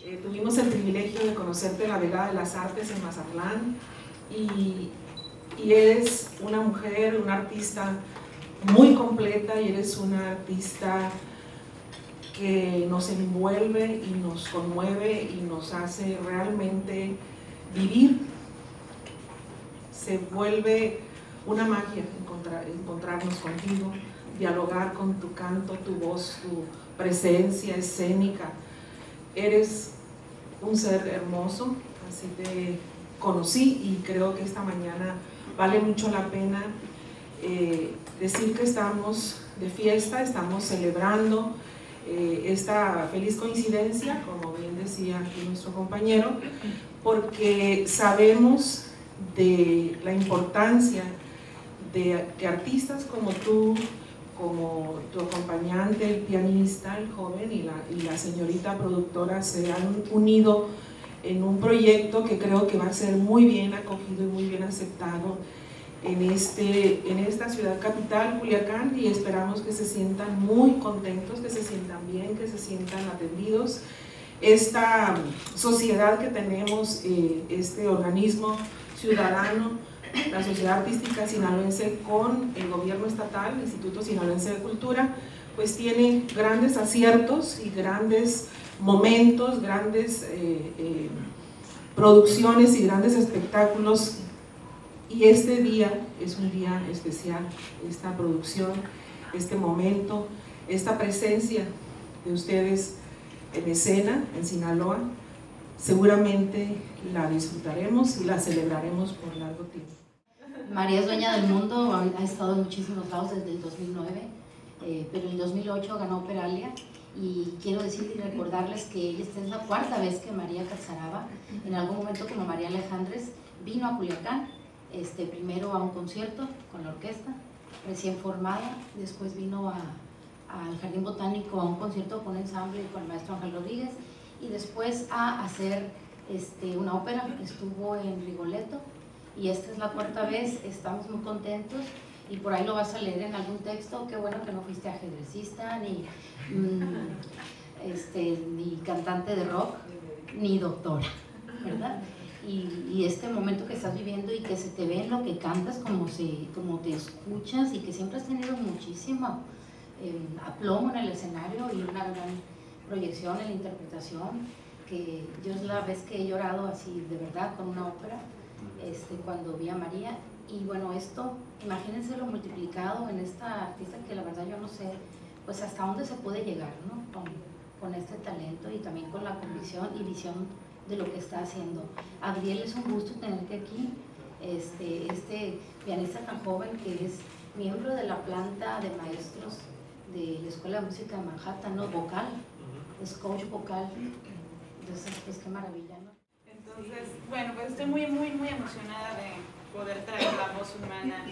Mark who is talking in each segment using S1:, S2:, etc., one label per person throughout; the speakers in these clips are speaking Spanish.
S1: Tuvimos el privilegio de conocerte en la Velada de las Artes en Mazatlán y eres una mujer, una artista muy completa y eres una artista que nos envuelve y nos conmueve y nos hace realmente vivir. Se vuelve una magia encontrarnos contigo, dialogar con tu canto, tu voz, tu presencia escénica. Eres un ser hermoso, así te conocí y creo que esta mañana vale mucho la pena decir que estamos de fiesta, estamos celebrando esta feliz coincidencia, como bien decía aquí nuestro compañero, porque sabemos de la importancia de que artistas como tú, como tu acompañante, el pianista, el joven y la señorita productora se han unido en un proyecto que creo que va a ser muy bien acogido y muy bien aceptado en esta ciudad capital, Culiacán, y esperamos que se sientan muy contentos, que se sientan bien, que se sientan atendidos. Esta sociedad que tenemos, este organismo ciudadano, la Sociedad Artística Sinaloense con el gobierno estatal, el Instituto Sinaloense de Cultura, pues tiene grandes aciertos y grandes momentos, grandes producciones y grandes espectáculos, y este día es un día especial. Esta producción, este momento, esta presencia de ustedes en escena, en Sinaloa, seguramente la disfrutaremos y la celebraremos por largo tiempo.
S2: María es dueña del mundo, ha estado en muchísimos lados desde el 2009, pero en el 2008 ganó Operalia, y quiero decir y recordarles que esta es la cuarta vez que María Catzaraba, en algún momento como María Alejandres, vino a Culiacán, primero a un concierto con la orquesta recién formada, después vino al Jardín Botánico a un concierto con ensamble con el maestro Ángel Rodríguez, y después a hacer una ópera que estuvo en Rigoletto, y esta es la cuarta vez. Estamos muy contentos y por ahí lo vas a leer en algún texto. Qué bueno que no fuiste ajedrecista, ni cantante de rock, ni doctora, ¿verdad? Y este momento que estás viviendo y que se te ve en lo que cantas, como te escuchas, y que siempre has tenido muchísimo aplomo en el escenario y una gran proyección en la interpretación, que yo es la vez que he llorado así de verdad con una ópera, cuando vi a María. Y bueno, esto, imagínense lo multiplicado en esta artista, que la verdad yo no sé pues hasta dónde se puede llegar, ¿no? con este talento y también con la convicción y visión de lo que está haciendo. Adriel, es un gusto tenerte aquí, este pianista tan joven que es miembro de la planta de maestros de la Escuela de Música de Manhattan, ¿no? Vocal, es coach vocal. Entonces, pues qué maravilla, ¿no?
S3: Entonces, bueno, pues estoy muy emocionada de poder traer la voz humana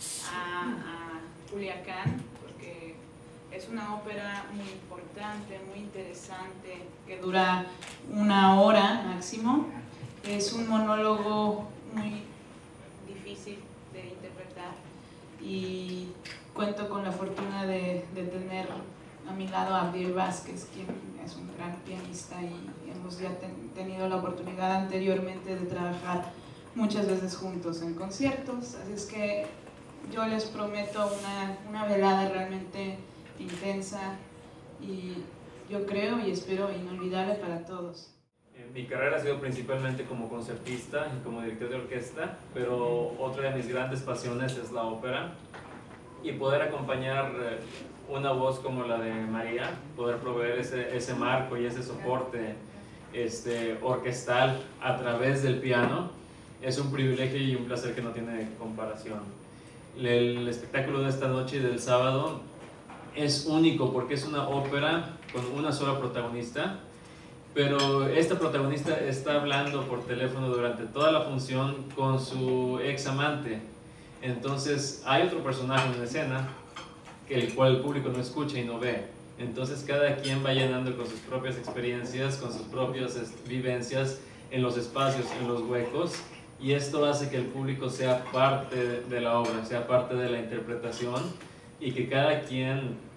S3: a Culiacán, porque es una ópera muy importante, muy interesante, que dura 1 hora máximo. Es un monólogo muy difícil de interpretar y cuento con la fortuna de tener a mi lado a Abdiel Vázquez, quien es un gran pianista, y hemos ya tenido la oportunidad anteriormente de trabajar muchas veces juntos en conciertos, así es que yo les prometo una velada realmente intensa y yo creo y espero inolvidable para todos.
S4: Mi carrera ha sido principalmente como concertista y como director de orquesta, pero otra de mis grandes pasiones es la ópera, y poder acompañar una voz como la de María, poder proveer ese marco y ese soporte orquestal a través del piano, es un privilegio y un placer que no tiene comparación. El espectáculo de esta noche y del sábado es único porque es una ópera con una sola protagonista, pero esta protagonista está hablando por teléfono durante toda la función con su ex amante. Entonces hay otro personaje en escena el cual el público no escucha y no ve. Entonces cada quien va llenando con sus propias experiencias, con sus propias vivencias en los espacios, en los huecos, y esto hace que el público sea parte de la obra, sea parte de la interpretación, y que cada quien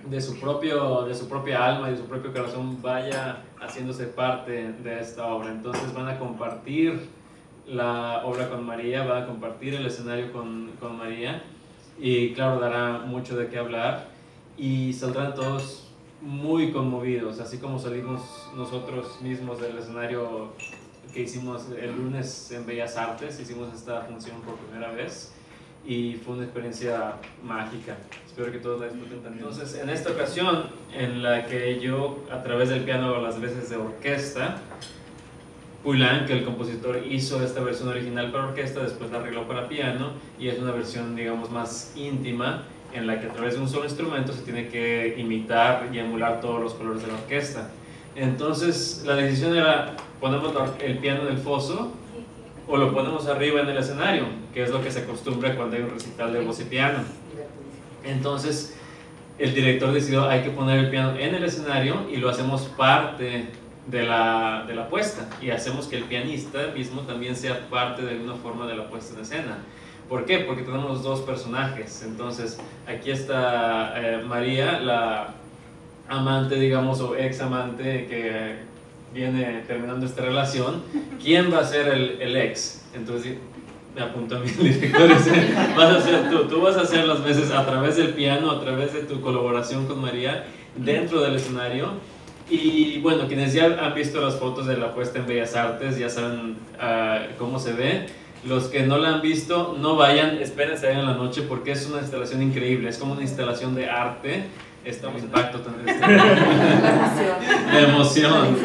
S4: de su propia alma y de su propio corazón vaya haciéndose parte de esta obra. Entonces van a compartir la obra con María, van a compartir el escenario con María, y claro, dará mucho de qué hablar y saldrán todos muy conmovidos, así como salimos nosotros mismos del escenario que hicimos el lunes en Bellas Artes. Hicimos esta función por primera vez y fue una experiencia mágica. Espero que todos la disfruten también. Entonces, en esta ocasión en la que yo a través del piano hago las veces de orquesta, Poulenc, que el compositor, hizo esta versión original para orquesta, después la arregló para piano, y es una versión, digamos, más íntima, en la que a través de un solo instrumento se tiene que imitar y emular todos los colores de la orquesta. Entonces la decisión era: ponemos el piano en el foso o lo ponemos arriba en el escenario, que es lo que se acostumbra cuando hay un recital de voz y piano. Entonces el director decidió: hay que poner el piano en el escenario y lo hacemos parte de la puesta, y hacemos que el pianista mismo también sea parte de alguna forma de la puesta en escena. ¿Por qué? Porque tenemos dos personajes. Entonces aquí está María, la amante, digamos, o ex amante que viene terminando esta relación. ¿Quién va a ser el ex? Entonces me apuntó a mi director y dice: vas a ser tú vas a hacer las veces a través del piano, a través de tu colaboración con María dentro del escenario. Y bueno, quienes ya han visto las fotos de la puesta en Bellas Artes ya saben cómo se ve. Los que no la han visto, no vayan, espérense en la noche, porque es una instalación increíble, es como una instalación de arte. Estamos en impacto de emoción.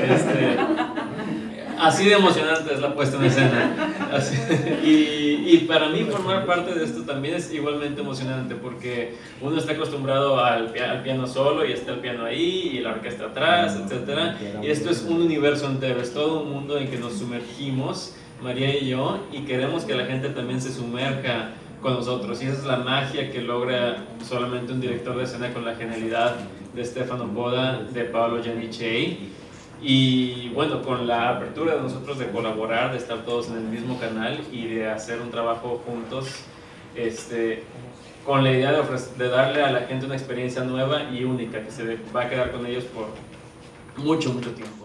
S4: Así de emocionante es la puesta en escena. Y para mí formar parte de esto también es igualmente emocionante, porque uno está acostumbrado al piano solo, y está el piano ahí y la orquesta atrás, etc. Y esto es un universo entero, es todo un mundo en que nos sumergimos, María y yo, y queremos que la gente también se sumerja con nosotros. Y esa es la magia que logra solamente un director de escena, con la genialidad de Stefano Boda, de Paolo Giannichei. Y bueno, con la apertura de nosotros de colaborar, de estar todos en el mismo canal y de hacer un trabajo juntos, con la idea de darle a la gente una experiencia nueva y única, que se va a quedar con ellos por mucho, mucho tiempo.